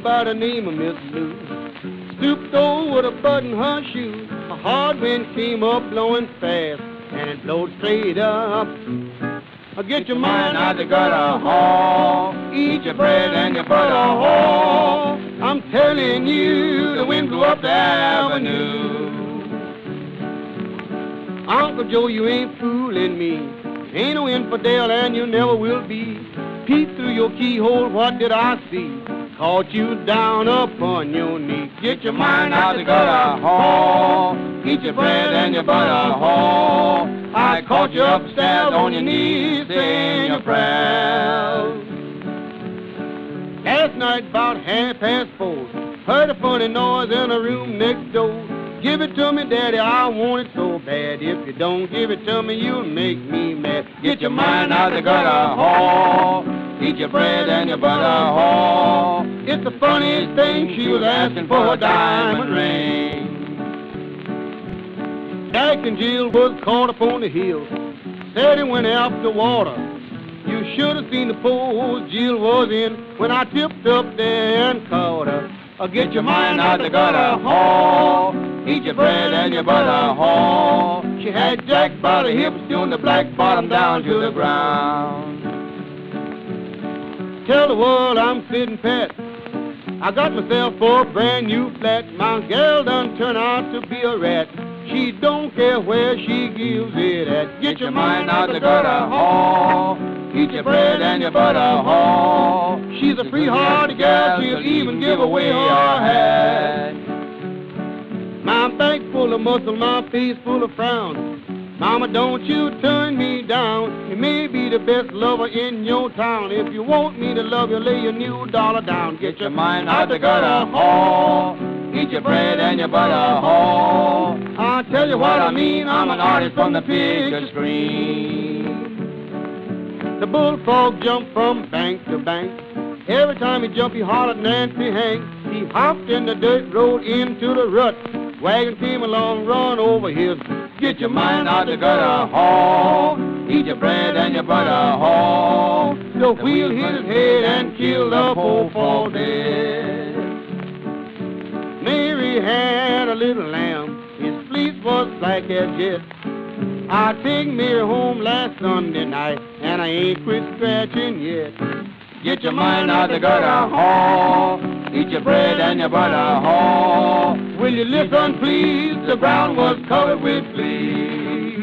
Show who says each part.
Speaker 1: by the name of Miss Lou. Stooped over to button her shoe. A hard wind came up blowing fast, and it blowed straight up. Get your mind out the gutter, haul. Eat your bread and your butter, haul. I'm telling you, the wind blew up the avenue. Uncle Joe, you ain't fooling me. Ain't no infidel and you never will be. Peep through your keyhole, what did I see? Caught you down upon your knee. Get your mind out the gutter, haul. Eat your bread and your butter, haul. I caught you upstairs on your knees saying your prayers. Last night about 4:30, heard a funny noise in the room next door. Give it to me, Daddy, I want it so bad. If you don't give it to me, you'll make me mad. Get your mind out the gutter, haul. Eat your bread and your butter, haul. It's the funniest thing, she was asking for a diamond ring. Jack and Jill was caught up on the hill. Said he went after water. You should have seen the pose Jill was in when I tipped up there and caught her. Get your mind out the gutter, haul. Eat your bread and your butter, haul. She had Jack by the hips doing the black bottom down to the ground. Tell the world I'm sitting pat. I got myself a brand new flat. My gal done turned out to be a rat. She don't care where she gives it at. Get your mind out the gutter, haul. Eat your bread and your butter, haul. She's a free-hearted gal, she'll even give away her hat. My back full of muscle, my face full of frown. Mama, don't you turn me down. You may be the best lover in your town. If you want me to love you, lay your new dollar down. Get your mind out the gutter, haul. Eat your bread and your butter, haul. I'll tell you what I mean, I'm an artist from the picture screen. The bullfrog jumped from bank to bank. Every time he jumped, he hollered Nancy Hank. He hopped in the dirt road into the rut. Wagon came along, run over his. Get your mind out the gutter, haul. Eat your bread and your butter, haul. The wheel hit his head and killed the poor fall dead. Mary had a little lamb. His fleece was black as jet. I take Mary home last Sunday night, and I ain't quit scratching yet. Get your mind out the gutter, haul. Eat your bread and your butter, haul. Will you listen, please? The ground was covered with fleas.